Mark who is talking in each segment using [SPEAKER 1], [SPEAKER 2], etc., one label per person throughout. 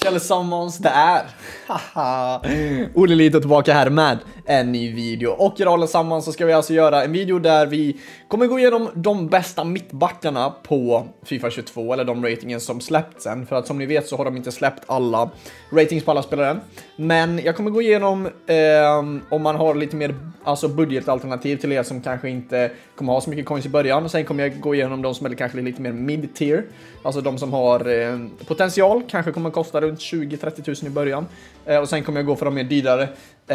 [SPEAKER 1] allesammans, det är Olle Lito tillbaka här med en ny video. Och idag allesammans så ska vi alltså göra en video där vi kommer gå igenom de bästa mittbackarna på FIFA 22, eller de ratingen som släppts sen. För att som ni vet så har de inte släppt alla ratings på alla spelare än. Men jag kommer gå igenom om man har lite mer budgetalternativ till er som kanske inte kommer ha så mycket coins i början. Och sen kommer jag gå igenom de som är kanske lite mer mid-tier. Alltså de som har potential, kanske kommer kosta runt 20-30 000 i början. Och sen kommer jag gå för de mer dyrare.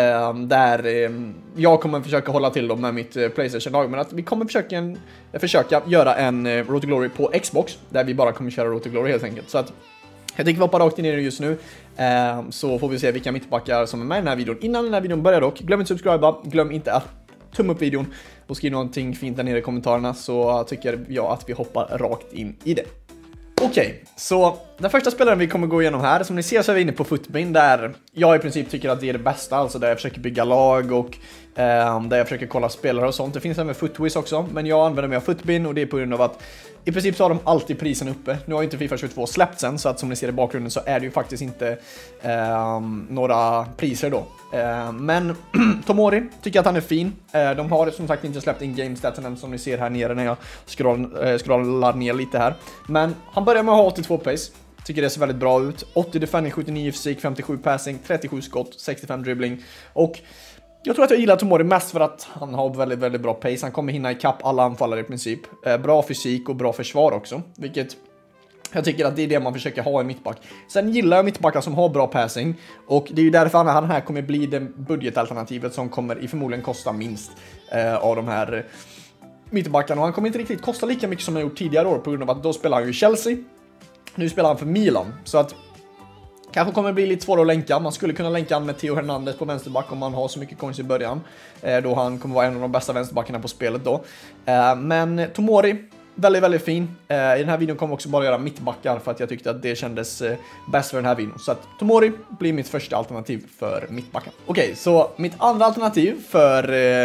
[SPEAKER 1] Där jag kommer försöka hålla till dem med mitt PlayStation-lag. Men att vi kommer försöka göra en Road to Glory på Xbox. Där vi bara kommer köra Road to Glory helt enkelt. Så att jag tänker vi hoppar rakt in i det just nu. Så får vi se vilka mittbackar som är med i den här videon. Innan den här videon börjar dock, glöm inte att subscriba. Glöm inte att tumma upp videon. Och skriv någonting fint där nere i kommentarerna. Så tycker jag att vi hoppar rakt in i det. Okej, så den första spelaren vi kommer gå igenom här, som ni ser så är vi inne på Futbin, där jag i princip tycker att det är det bästa, alltså där jag försöker bygga lag och där jag försöker kolla spelare och sånt. Det finns även Futwiz också, men jag använder mig av Futbin och det är på grund av att i princip så har de alltid prisen uppe. Nu har inte FIFA 22 släppt sen, så att som ni ser i bakgrunden så är det ju faktiskt inte några priser då. Men Tomori tycker att han är fin. De har som sagt inte släppt in-game statsen än, som ni ser här nere när jag scrollar ner lite här. Men han börjar med att ha 82 pace. Tycker det ser väldigt bra ut. 80 defending, 79 fysik, 57 passing, 37 skott, 65 dribbling. Och jag tror att jag gillar Tomori mest för att han har väldigt, väldigt bra pace. Han kommer hinna ikapp alla anfallare i princip. Bra fysik och bra försvar också. Vilket jag tycker att det är det man försöker ha i mittback. Sen gillar jag mittbackar som har bra passing. Och det är ju därför han här kommer bli det budgetalternativet som kommer förmodligen kosta minst av de här mittbackarna. Och han kommer inte riktigt kosta lika mycket som han gjort tidigare år, på grund av att då spelar han ju Chelsea. Nu spelar han för Milan. Så att kanske kommer det bli lite svårare att länka. Man skulle kunna länka med Theo Hernandez på vänsterback om man har så mycket coins i början. Då han kommer vara en av de bästa vänsterbackarna på spelet då. Men Tomori, väldigt, väldigt fin. I den här videon kommer jag också bara göra mittbackar för att jag tyckte att det kändes bäst för den här videon. Så att Tomori blir mitt första alternativ för mittbacken. Okej, så mitt andra alternativ för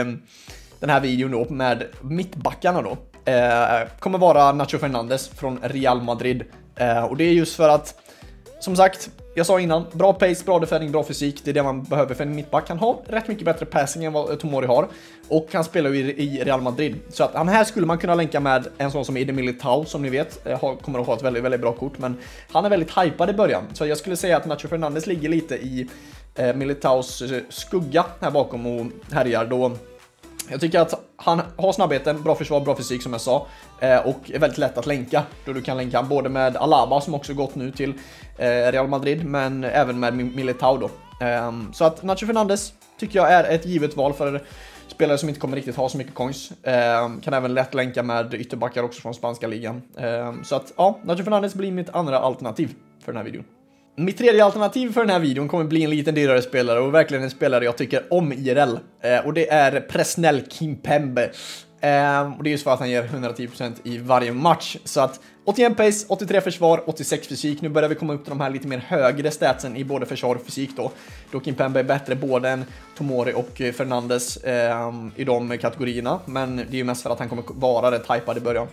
[SPEAKER 1] den här videon då med mittbackarna då kommer vara Nacho Fernandes från Real Madrid. Och det är just för att, som sagt, jag sa innan, bra pace, bra defending, bra fysik. Det är det man behöver för en mittback. Han har rätt mycket bättre passing än vad Tomori har. Och han spelar ju i Real Madrid. Så att han här skulle man kunna länka med en sån som Eder Militao, som ni vet. Kommer att ha ett väldigt, väldigt bra kort. Men han är väldigt hypad i början. Så jag skulle säga att Nacho Fernandes ligger lite i Militaos skugga här bakom och härjar då. Jag tycker att han har snabbheten, bra försvar, bra fysik som jag sa. Och är väldigt lätt att länka. Då du kan länka han både med Alaba som också gått nu till Real Madrid, men även med Militao då. Så att Nacho Fernandes tycker jag är ett givet val för spelare som inte kommer riktigt ha så mycket coins. Kan även lätt länka med ytterbackar också från spanska ligan. Så att ja, Nacho Fernandes blir mitt andra alternativ för den här videon. Mitt tredje alternativ för den här videon kommer bli en liten dyrare spelare och verkligen en spelare jag tycker om IRL. Och det är Presnel Kimpembe. Och det är just för att han ger 110% i varje match. Så att 81 pace, 83 försvar, 86 fysik. Nu börjar vi komma upp till de här lite mer högre statsen i både försvar och fysik då. Då Kimpembe är bättre både än Tomori och Fernandes i de kategorierna. Men det är ju mest för att han kommer vara rätt hypad i början.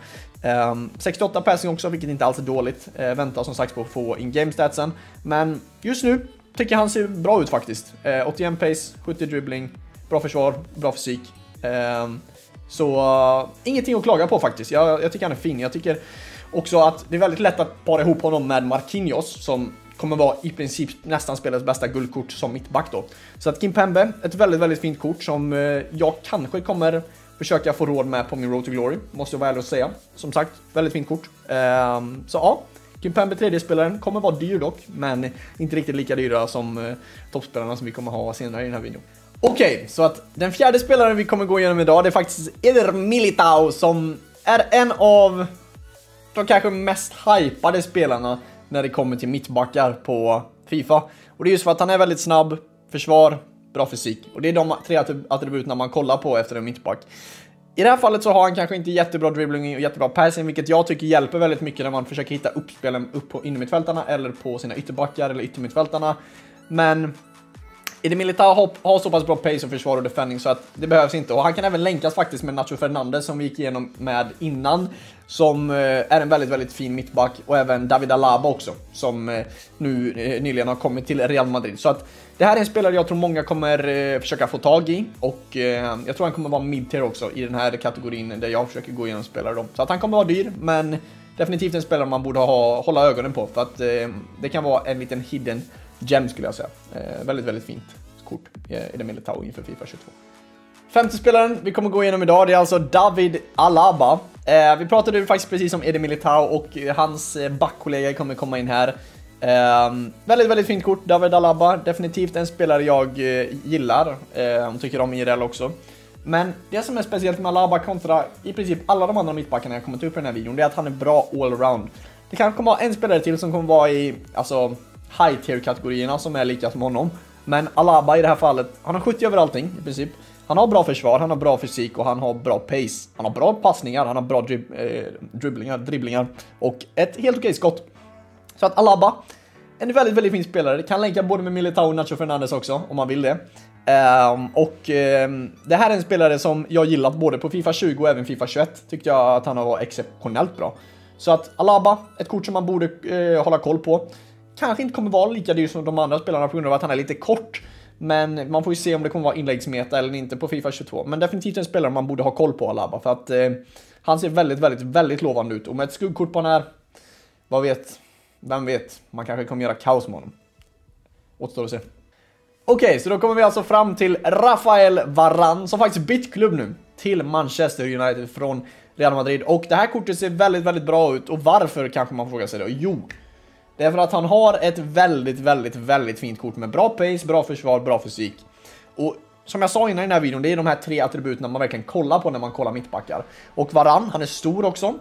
[SPEAKER 1] 68 passing också, vilket inte alls är dåligt. Väntar som sagt på att få in-game statsen. Men just nu tycker jag han ser bra ut faktiskt. 81 pace, 70 dribbling, bra försvar, bra fysik. Så ingenting att klaga på faktiskt. Jag tycker han är fin. Jag tycker också att det är väldigt lätt att para ihop honom med Marquinhos, som kommer vara i princip nästan spelets bästa guldkort som mittback då. Så att Kimpembe, ett väldigt, väldigt fint kort som jag kanske kommer försöka få råd med på min Road to Glory. Måste jag vara ärlig och säga. Som sagt, väldigt fint kort. Så ja, Kimpembe, tredje spelaren, kommer vara dyr dock, men inte riktigt lika dyra som toppspelarna som vi kommer ha senare i den här videon. Okej, så att den fjärde spelaren vi kommer gå igenom idag, det är faktiskt Eder Militao, som är en av de kanske mest hypade spelarna när det kommer till mittbackar på FIFA. Och det är just för att han är väldigt snabb, försvar, bra fysik. Och det är de tre attributen man kollar på efter en mittback. I det här fallet så har han kanske inte jättebra dribbling och jättebra passing, vilket jag tycker hjälper väldigt mycket när man försöker hitta uppspelen upp på innermittfältarna eller på sina ytterbackar eller yttermittfältarna. Men Eder Militao har så pass bra pace och försvar och defending så att det behövs inte. Och han kan även länkas faktiskt med Nacho Fernandes som vi gick igenom med innan. Som är en väldigt, väldigt fin mittback. Och även David Alaba också. Som nu nyligen har kommit till Real Madrid. Så att det här är en spelare jag tror många kommer försöka få tag i. Och jag tror han kommer vara mid-tier också i den här kategorin där jag försöker gå igenom spelare dem. Så att han kommer vara dyr, men definitivt en spelare man borde hålla ögonen på. För att det kan vara en liten hidden gem skulle jag säga. Väldigt, väldigt fint kort i det Militao inför FIFA 22. Femte spelaren vi kommer gå igenom idag, det är alltså David Alaba. Vi pratade faktiskt precis om Eder Militao och hans backkollega kommer komma in här. Väldigt, väldigt fint kort, David Alaba. Definitivt en spelare jag gillar och tycker om IRL också. Men det som är speciellt med Alaba kontra i princip alla de andra mittbackarna jag kommit upp i den här videon, det är att han är bra all-around. Det kanske kommer vara en spelare till som kommer vara i high-tier-kategorierna som är lika som honom. Men Alaba i det här fallet, han har 70 över allting i princip. Han har bra försvar, han har bra fysik och han har bra pace. Han har bra passningar, han har bra dribblingar och ett helt okej skott. Så att Alaba, en väldigt, väldigt fin spelare. Kan länka både med Militao och Nacho Fernandes också om man vill det. Det här är en spelare som jag gillat både på FIFA 20 och även FIFA 21. Tyckte jag att han var exceptionellt bra. Så att Alaba, ett kort som man borde hålla koll på. Kanske inte kommer vara lika dyr som de andra spelarna på grund av att han är lite kort. Men man får ju se om det kommer vara inläggsmeta eller inte på FIFA 22. Men definitivt en spelare man borde ha koll på, Alaba. För att han ser väldigt, väldigt, väldigt lovande ut. Och med ett skuggkort på den här, vem vet, man kanske kommer göra kaos med honom. Återstår att se. Okej, så då kommer vi alltså fram till Rafael Varane som faktiskt bytt klubb nu till Manchester United från Real Madrid. Och det här kortet ser väldigt, väldigt bra ut. Och varför kanske man frågar sig då? Jo, det är för att han har ett väldigt, väldigt, väldigt fint kort med bra pace, bra försvar, bra fysik. Och som jag sa innan i den här videon, det är de här 3 attributen man verkligen kollar på när man kollar mittbackar. Och Varane, han är stor också.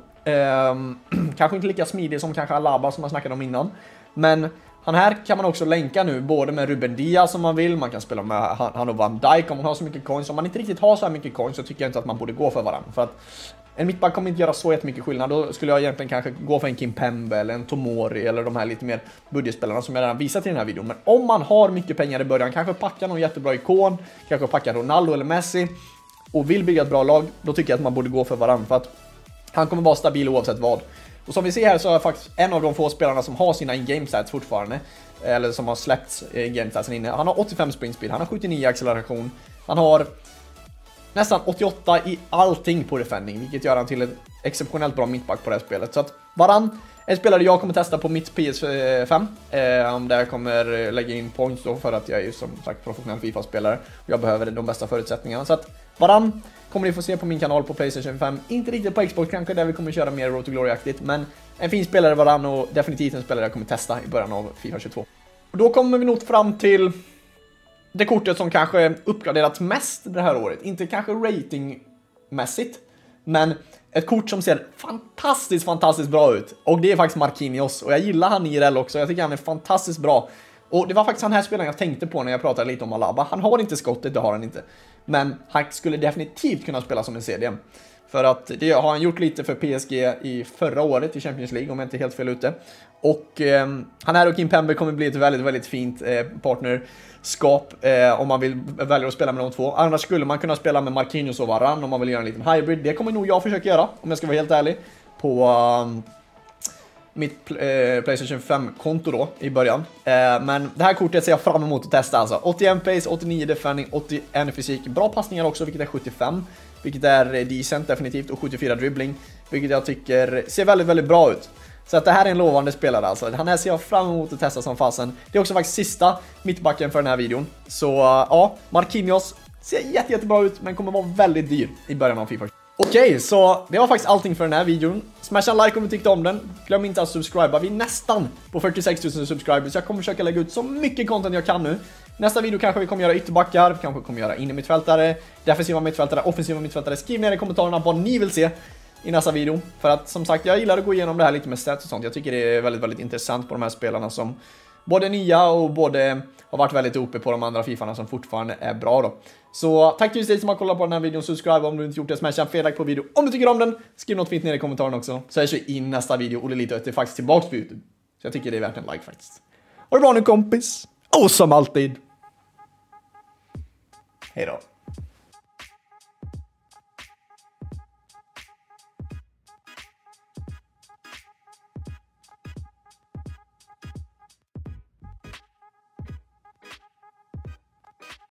[SPEAKER 1] Kanske inte lika smidig som kanske Alaba som jag snackade om innan. Men han här kan man också länka nu både med Ruben Diaz om man vill. Man kan spela med han och Van Dijk om man har så mycket coins. Om man inte riktigt har så här mycket coins så tycker jag inte att man borde gå för Varane. För att en mittback kommer inte göra så jättemycket skillnad. Då skulle jag egentligen kanske gå för en Kimpembe eller en Tomori eller de här lite mer budgetspelarna som jag redan visat i den här videon. Men om man har mycket pengar i början, kanske packa någon jättebra ikon, kanske packa Ronaldo eller Messi och vill bygga ett bra lag, då tycker jag att man borde gå för Varane. För att han kommer vara stabil oavsett vad. Och som vi ser här så är jag faktiskt en av de få spelarna som har sina in-game stats fortfarande. Eller som har släppts in-game statsen inne. Han har 85 sprint speed, han har 79 acceleration. Han har nästan 88 i allting på defending. Vilket gör han till en exceptionellt bra mittback på det här spelet. Så att Varane är en spelare jag kommer testa på mitt PS5. Där jag kommer lägga in points då för att jag är ju som sagt professionell FIFA-spelare. Och jag behöver de bästa förutsättningarna. Så att Varane kommer ni få se på min kanal på PlayStation 5. Inte riktigt på Xbox kanske där vi kommer köra mer Road to Glory-aktigt. Men en fin spelare Varane och definitivt en spelare jag kommer testa i början av FIFA 22. Och då kommer vi nog fram till det kortet som kanske uppgraderats mest det här året. Inte kanske ratingmässigt, men ett kort som ser fantastiskt, fantastiskt bra ut. Och det är faktiskt Marquinhos. Och jag gillar han IRL också. Jag tycker han är fantastiskt bra. Och det var faktiskt den här spelaren jag tänkte på när jag pratade lite om Alaba. Han har inte skottet, det har han inte. Men han skulle definitivt kunna spela som en CDM. För att det har han gjort lite för PSG i förra året i Champions League, om jag inte är helt fel ute. Och han här och Kimpembe kommer bli ett väldigt, väldigt fint partnerskap om man vill välja att spela med de två. Annars skulle man kunna spela med Marquinhos och Varane om man vill göra en liten hybrid. Det kommer nog jag försöka göra, om jag ska vara helt ärlig, på mitt PlayStation 5-konto då i början. Men det här kortet ser jag fram emot att testa alltså. 81 pace, 89 defending, 81 fysik. Bra passningar också, vilket är 75. Vilket är decent definitivt. Och 74 dribbling. Vilket jag tycker ser väldigt, väldigt bra ut. Så att det här är en lovande spelare alltså. Han här ser jag fram emot att testa som fasen. Det är också faktiskt sista mittbacken för den här videon. Så ja, Marquinhos ser jättebra ut, men kommer vara väldigt dyr i början av FIFA. Okej, så det var faktiskt allting för den här videon. Smasha en like om du tyckte om den. Glöm inte att subscriba. Vi är nästan på 46 000 subscribers. Jag kommer försöka lägga ut så mycket content jag kan nu. Nästa video kanske vi kommer göra ytterbackar. Vi kanske kommer göra innermittfältare, defensiva mittfältare, offensiva mittfältare. Skriv ner i kommentarerna vad ni vill se i nästa video. För att som sagt, jag gillar att gå igenom det här lite med stats och sånt. Jag tycker det är väldigt, väldigt intressant på de här spelarna som både nya och både har varit väldigt uppe på de andra fifarna som fortfarande är bra då. Så tack till dig som har kollat på den här videon. Subscribe om du inte gjort det. Smasha en like på video om du tycker om den. Skriv något fint ner i kommentaren också. Så hörs vi i nästa video. Olle Lito är faktiskt tillbaks på YouTube. Så jag tycker det är värt en like faktiskt. Ha det bra nu kompis. Och som alltid. Hej då!